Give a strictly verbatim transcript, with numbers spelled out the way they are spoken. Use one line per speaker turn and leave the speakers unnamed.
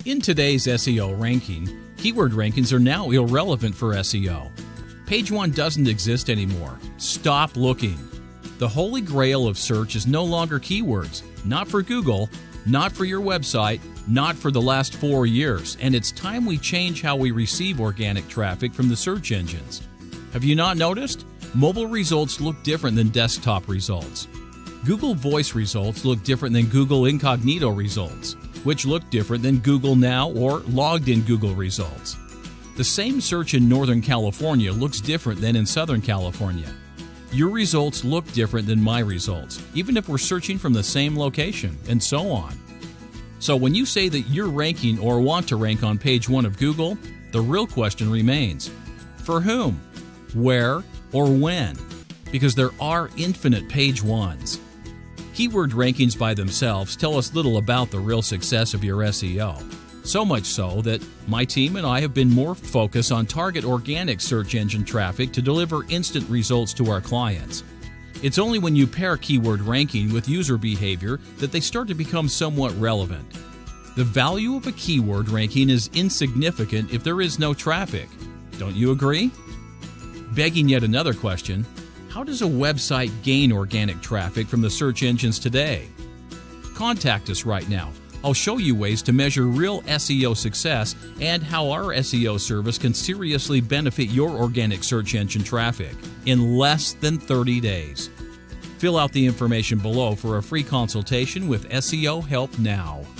In today's S E O ranking, keyword rankings are now irrelevant for S E O. Page one doesn't exist anymore. Stop looking. The holy grail of search is no longer keywords, not for Google, not for your website, not for the last four years, and it's time we change how we receive organic traffic from the search engines. Have you not noticed? Mobile results look different than desktop results. Google Voice results look different than Google Incognito results, which look different than Google Now or logged in Google results. The same search in Northern California looks different than in Southern California. Your results look different than my results, even if we're searching from the same location, and so on. So when you say that you're ranking or want to rank on page one of Google, the real question remains: for whom, where, or when? Because there are infinite page ones. Keyword rankings by themselves tell us little about the real success of your S E O. So much so that my team and I have been more focused on target organic search engine traffic to deliver instant results to our clients. It's only when you pair keyword ranking with user behavior that they start to become somewhat relevant. The value of a keyword ranking is insignificant if there is no traffic. Don't you agree? Begging yet another question: how does a website gain organic traffic from the search engines today? Contact us right now. I'll show you ways to measure real S E O success and how our S E O service can seriously benefit your organic search engine traffic in less than thirty days. Fill out the information below for a free consultation with S E O Help Now.